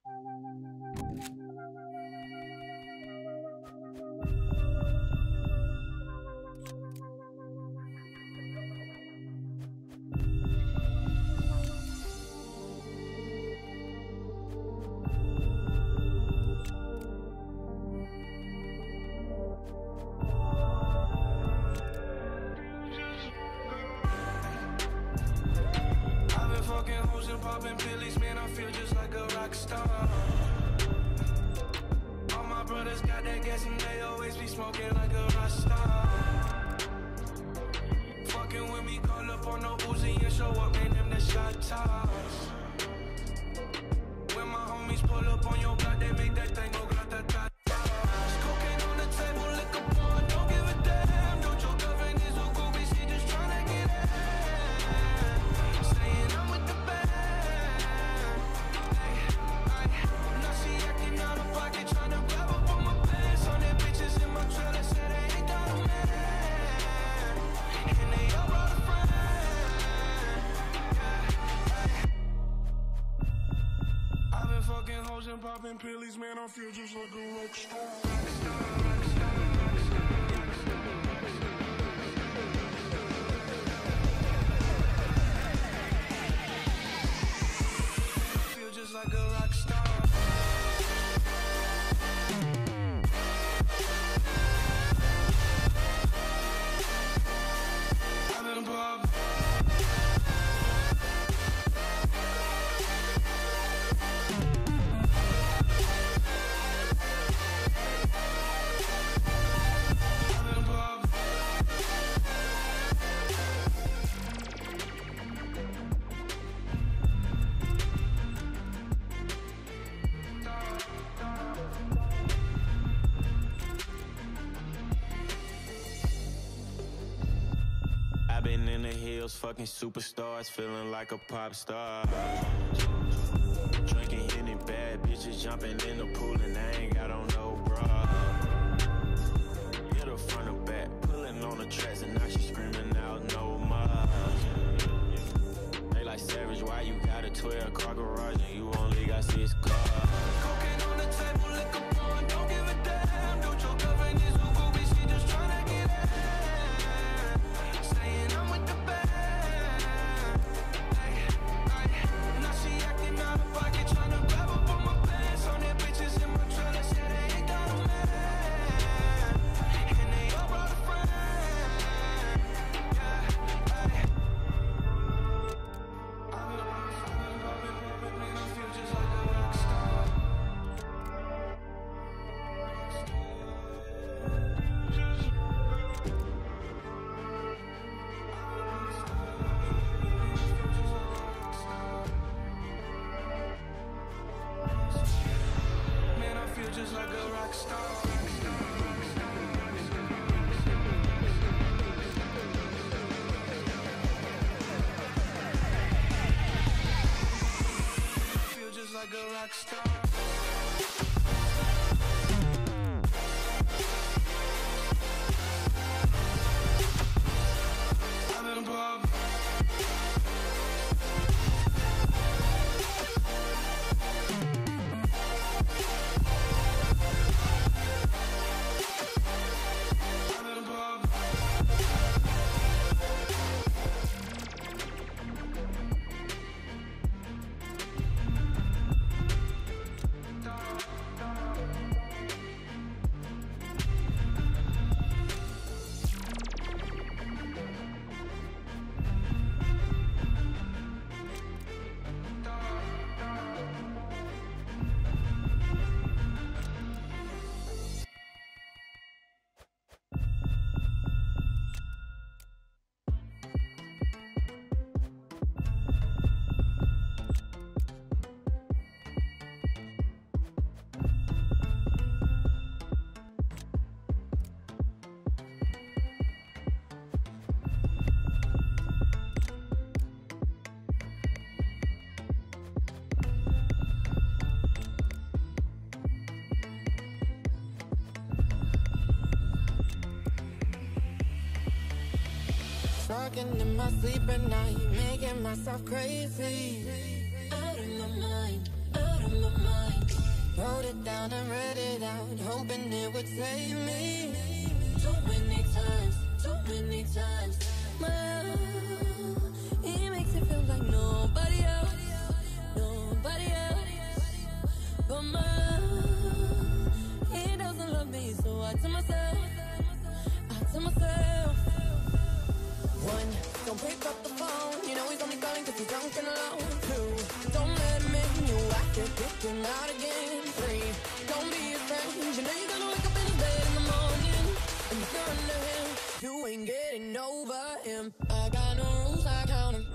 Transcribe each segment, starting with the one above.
Popping pillies, man, I feel just like a rock star. All my brothers got that gas and they always be smoking like a rock star. Fucking with me, call up on no Uzi and show up, man, them the shot toss. When my homies pull up on your block, they make that thing go grata-ta. Cocaine on the table, liquor porn, don't give a damn. Don't your girlfriend is a groupie, she just tryna get in. Saying I'm with the band. Popping pillies, man, I feel just like a rock star. Feel just like a rock star. I've been popping. Been in the hills, fucking superstars, feeling like a pop star. Drinking any bad bitches, jumping in the pool, and I ain't got on no bra. Hit her front or back, pulling on the tracks, and now she screaming out no more. They like Savage, why you got a 12-car garage and you only got 6 cars? Cocaine on the table, liquor porn, don't give a damn. Don't your girlfriend is a groupie, she just tryna get in. Just like a rock star. Feel just like a rock star. I've been popping. Talking in my sleep at night, making myself crazy. Out of my mind, out of my mind. Wrote it down and read it out, hoping it would save me. Too many times, my love, he makes it feel like nobody else but my love. He doesn't love me, so I tell myself, one, don't pick up the phone, you know he's only calling cause he's drunk and alone. Two, don't let him in, you have to kick him out again. Three, don't be his friend, you know you're gonna wake up in his bed in the morning, and if you're under him, you ain't getting over him. I got no rules, I count him.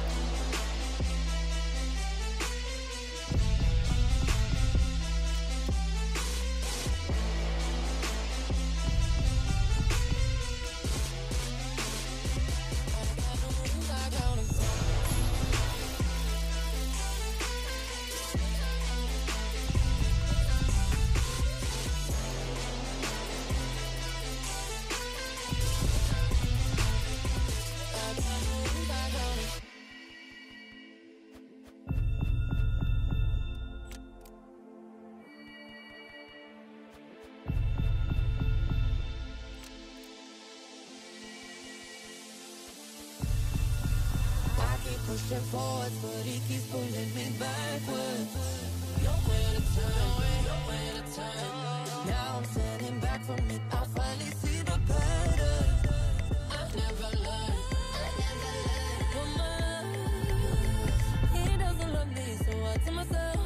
Pushing forwards, but he keeps pulling me backwards. Nowhere to turn. Now I'm standing back from it. I finally see the pattern. I never learned. But my love, he doesn't love me, so I tell myself,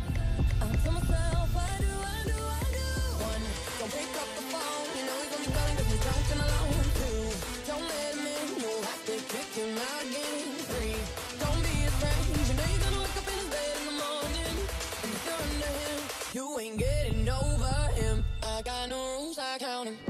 I do. One, don't pick up the phone, you know he's only calling cause he's drunk and alone. Two, don't let him in, you'll have to kick him out again. Three, don't be his friend, you know you're gonna wake up in his bed in the morning, and if you're under him, you ain't getting over him. I got no rules, I count him.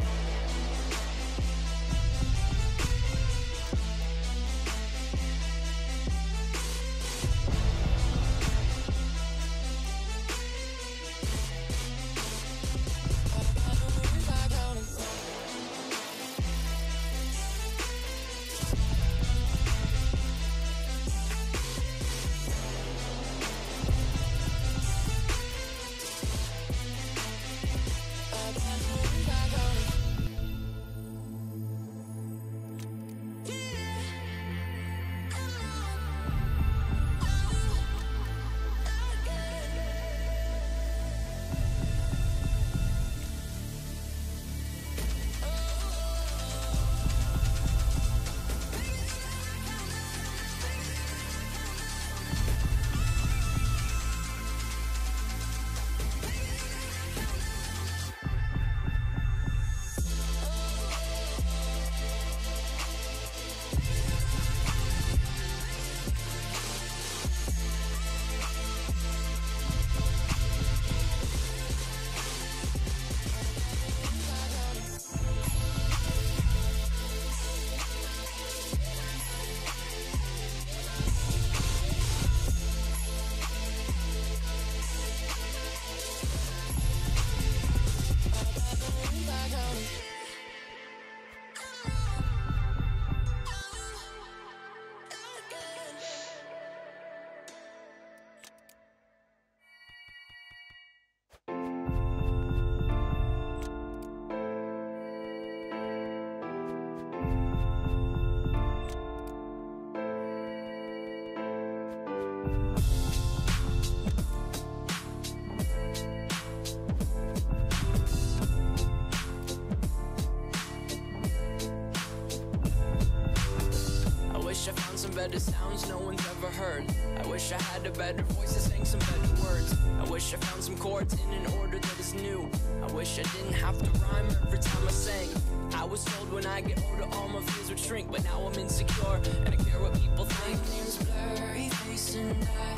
better sounds no one's ever heard. I wish I had a better voice that sang some better words. I wish I found some chords in an order that is new. I wish I didn't have to rhyme every time I sang. I was told when I get older all my fears would shrink, but now I'm insecure and I care what people think. My name's blurry face and I